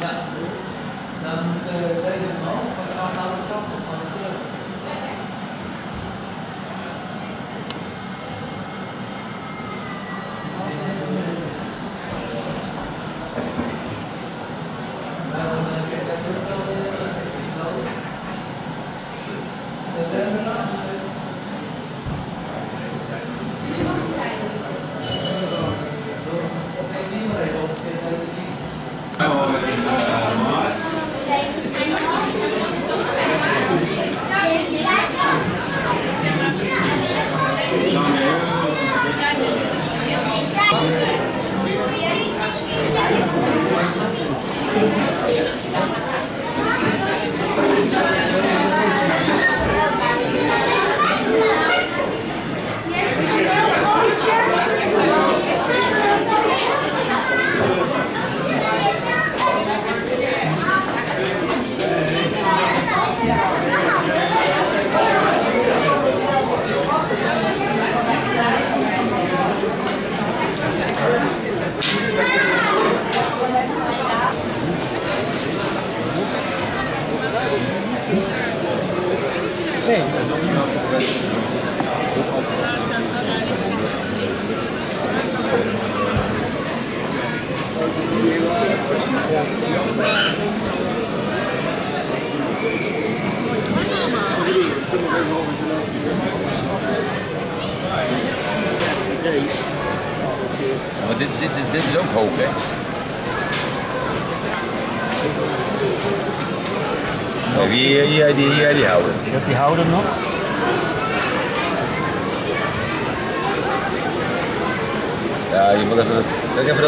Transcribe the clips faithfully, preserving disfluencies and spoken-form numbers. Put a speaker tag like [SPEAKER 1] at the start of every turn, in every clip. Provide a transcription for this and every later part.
[SPEAKER 1] Maar dit, dit, dit is ook hoog, hè? Oh, hier, hier, hier, hier, die houden.
[SPEAKER 2] Je hebt die houden nog?
[SPEAKER 1] Ja, je moet even, kijk even dat...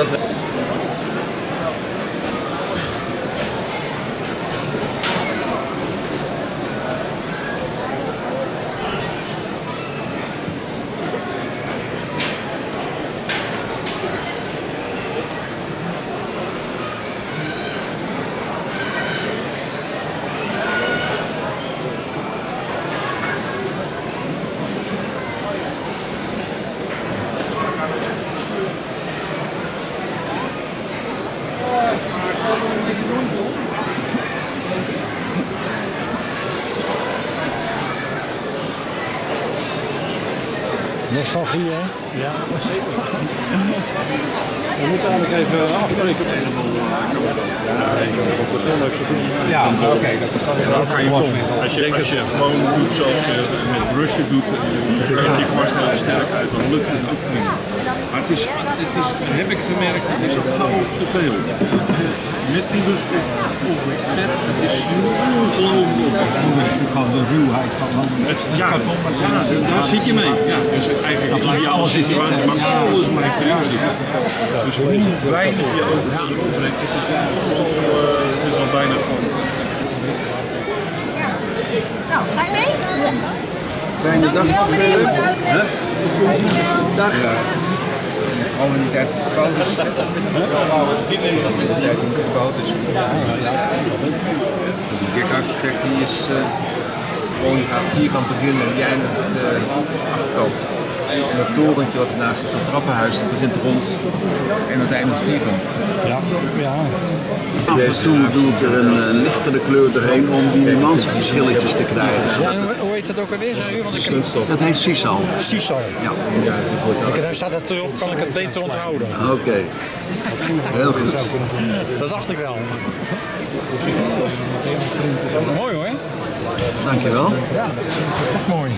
[SPEAKER 2] Nostalgie, hè?
[SPEAKER 3] Ja, zeker. We moeten eigenlijk even afspreken. Ja, oké. Okay, dat is dan kan je als je, als je gewoon doet zoals je met brushen doet, dan je kwast naar de sterk uit, dan lukt het ook niet. Maar het is, het is, heb ik gemerkt, het is gauw te veel. Met poeders of, of vet, het is ongelooflijk.
[SPEAKER 4] Gewoon de ruwheid van
[SPEAKER 3] het ja, karton. Ja, daar zit je mee. Ja, dus eigenlijk een ideale situatie, maar alles blijft erin zitten. Dus hoe weinig je ook erop brengt, het is soms al, uh, het is al bijna van.
[SPEAKER 5] Nou, ga je mee?
[SPEAKER 4] Fijne dag.
[SPEAKER 5] Dankjewel meneer voor de uitleg.
[SPEAKER 4] Dag. Al in die tijd gebouwd is. In die tijd toen het gebouwd is. De dikarchitect die is uh, gewoon gaat vierkant beginnen en die eindigt uh, achterkant. En dat torentje wat naast het trappenhuis dat begint rond en het eindigt vierkant.
[SPEAKER 2] Ja, ja.
[SPEAKER 6] Af en toe doe ik er een uh, lichtere kleur doorheen om die nuanceverschilletjes te krijgen.
[SPEAKER 2] Ja, hoe, hoe heet dat ook alweer, zei u? Want ik heb...
[SPEAKER 6] Dat heet sisal.
[SPEAKER 2] Sisal.
[SPEAKER 6] Ja. Ja,
[SPEAKER 2] ik, daar staat het erop, kan ik het beter onthouden.
[SPEAKER 6] Oké. Okay. Heel goed.
[SPEAKER 2] Dat dacht ik wel. Mooi hoor.
[SPEAKER 6] Dankjewel.
[SPEAKER 2] Ja, echt mooi.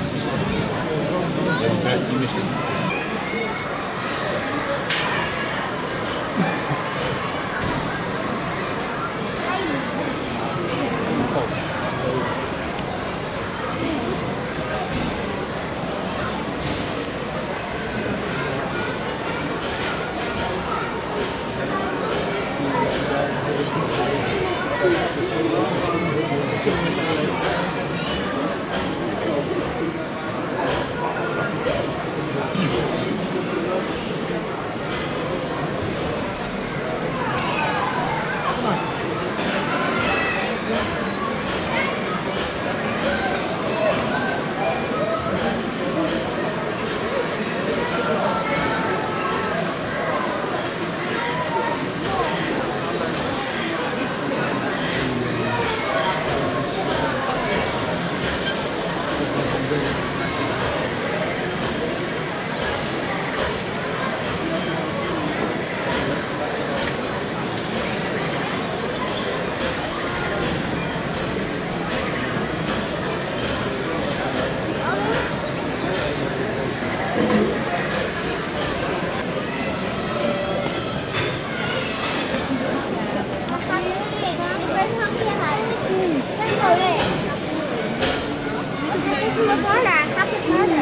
[SPEAKER 5] even wat harder. Hij gaat wat harder.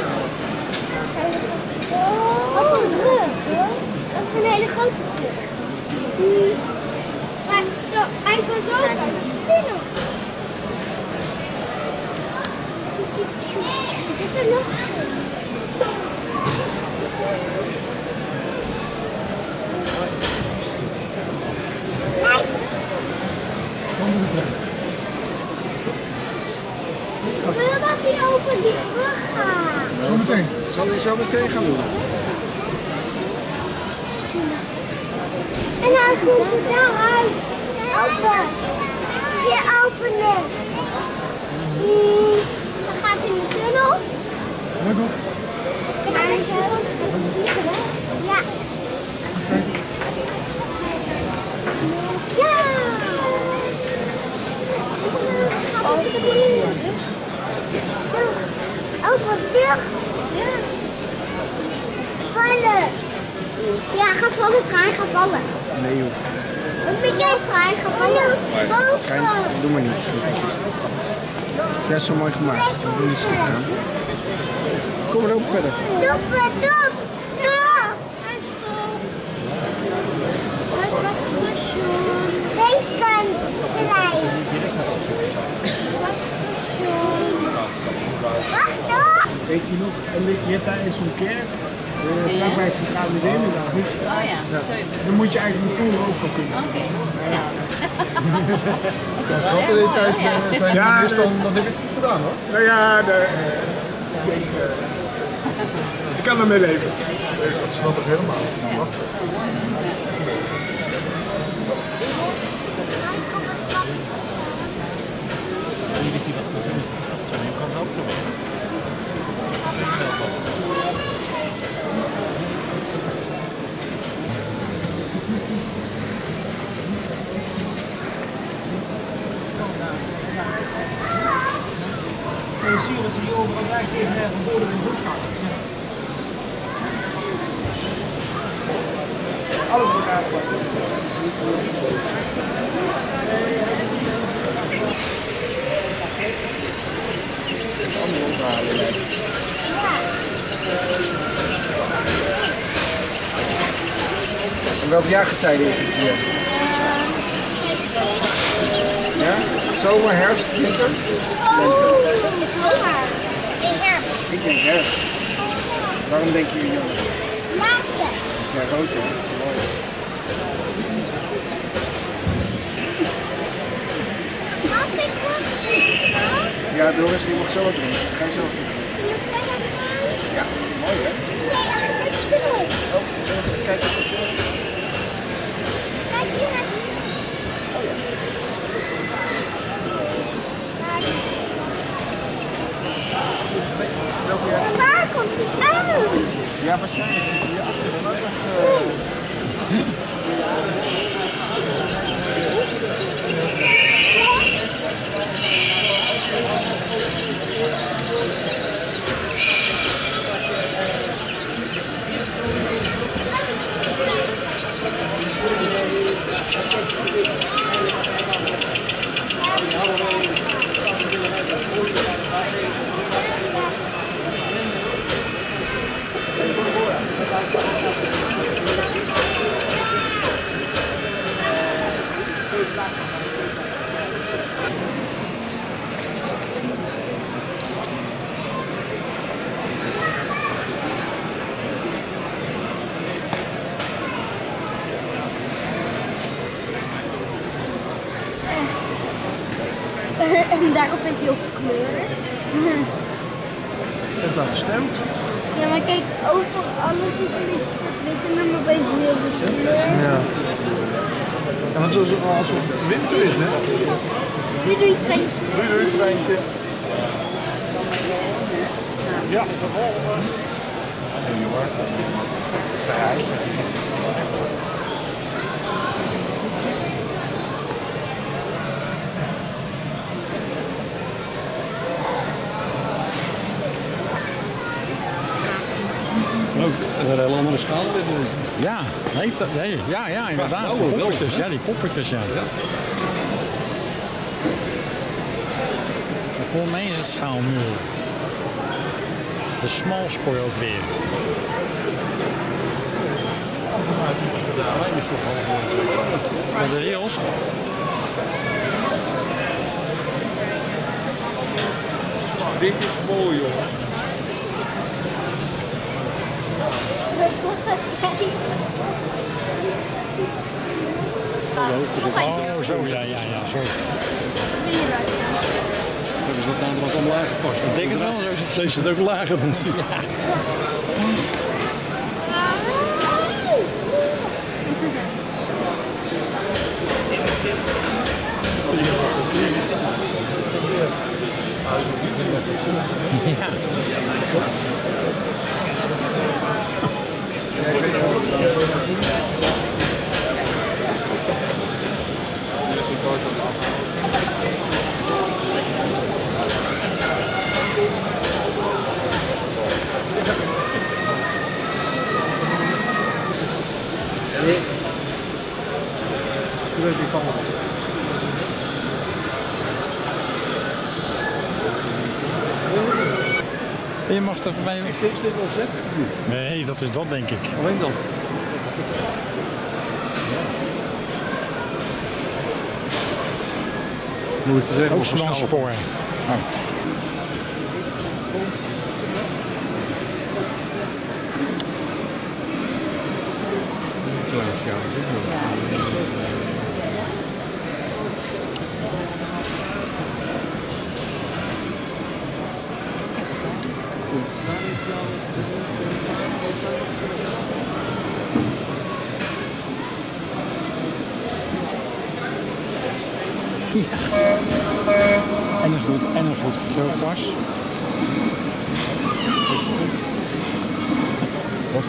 [SPEAKER 5] Oh, een brug. Dat is een hele grote brug. Maar zo, hij komt over. Tunnel. Er zit er nog in. Ik wil dat hij over die brug gaat.
[SPEAKER 4] Zometeen. Zal hij zo meteen gaan doen?
[SPEAKER 5] En hij moet er daaruit. Open. Hier openen. Hmm. Dan gaat hij in de tunnel.
[SPEAKER 4] Let op.
[SPEAKER 5] Kijk, hij komt hier geluid. Ja. Ja. Over de brug. Over de brug. Ja. Vallen. Ja, ga vallen, trein, ga vallen.
[SPEAKER 4] Nee joh.
[SPEAKER 5] Een beetje trein, ga vallen.
[SPEAKER 4] Trein,
[SPEAKER 5] Boven.
[SPEAKER 4] doe maar niet. Het is juist zo mooi gemaakt. We doen niet stuk aan. Kom maar ook verder.
[SPEAKER 5] Doef, doef, doef. Hij stopt. Hij is wat station. Deze kant, de lijn. Wat station. Wacht op.
[SPEAKER 7] Weet je nog, je hebt daar in zo'n kerk, uh, vlakbij het Centraal Museum in de Augusta.
[SPEAKER 8] Oh ja,
[SPEAKER 7] Ja. Dan moet je eigenlijk de toren ook van kunnen zien.
[SPEAKER 8] Oké. Ja.
[SPEAKER 9] Als dat er thuis zijn
[SPEAKER 7] Ja,
[SPEAKER 9] dus dan, dan heb ik het goed gedaan hoor.
[SPEAKER 7] Nou ja, de, ik, uh, ik kan ermee leven.
[SPEAKER 9] Dat snap ik helemaal. Wacht.
[SPEAKER 7] En je ziet dat ze die overal lijkt tegen nergens boven in de hoek gaan. Alles bij elkaar pakken.
[SPEAKER 4] En welk jaargetijde is het hier? Ja? Is het zomer, herfst, winter? Winter.
[SPEAKER 5] Zomaar. In herfst.
[SPEAKER 4] Ik denk herfst. Waarom denk je jong?
[SPEAKER 5] Later.
[SPEAKER 4] Ze zijn rood hè? Mooi.
[SPEAKER 5] Mag ik wat drinken?
[SPEAKER 4] Ja, Doris, je mag zo wat drinken. Ga je zo wat drinken? Ja, mooi hè?
[SPEAKER 5] Nee, als ik het doe.
[SPEAKER 4] Oh, even kijken op het.
[SPEAKER 5] Kijk hier naar hier.
[SPEAKER 4] Welke jaar?
[SPEAKER 5] En waar komt hij uit?
[SPEAKER 4] Ja, waarschijnlijk zit hij hier achter. Dan ook nog, uh...
[SPEAKER 5] En daarop is hij ook gekleurd.
[SPEAKER 7] Je hebt daar gestemd.
[SPEAKER 5] Ja, maar kijk, over alles is een beetje zwart-wit en dan opeens heel veel kleur.
[SPEAKER 9] Ja. Ja, want zoals alsof het winter is hè.
[SPEAKER 5] Doei doei treintje.
[SPEAKER 9] Doei doei treintje.
[SPEAKER 7] Ja.
[SPEAKER 2] Dat is een hele andere schaal weer doen. Ja, heet dat? Nee, ja, ja, inderdaad. Die poppetjes, ja, die poppetjes, ja. Voor mij is het schaalmuur. De smalspoor ook weer. De trein is toch half. Met de rails.
[SPEAKER 3] Dit is mooi, jongen.
[SPEAKER 2] Oh, zo, ja, ja, ja, zo. Hebben ze dat dan wat omlaag gepast? Ik denk het wel, zo. Deze zit ook lager dan die. Ja. Je mag er bij
[SPEAKER 9] Is dit wel zet?
[SPEAKER 2] Nee, dat is dat denk ik.
[SPEAKER 9] Alleen dat. Moet je zeggen,
[SPEAKER 2] ook smalspoor. Oh.
[SPEAKER 9] Klein schaaltje.
[SPEAKER 2] Ja. En een goed, en een goed grootpas. Wat?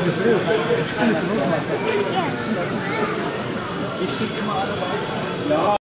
[SPEAKER 5] Ja.